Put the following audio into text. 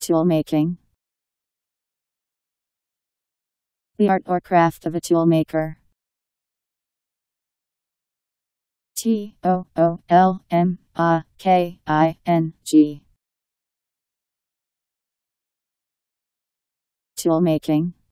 Toolmaking. The art or craft of a toolmaker. Toolmaking. Toolmaking.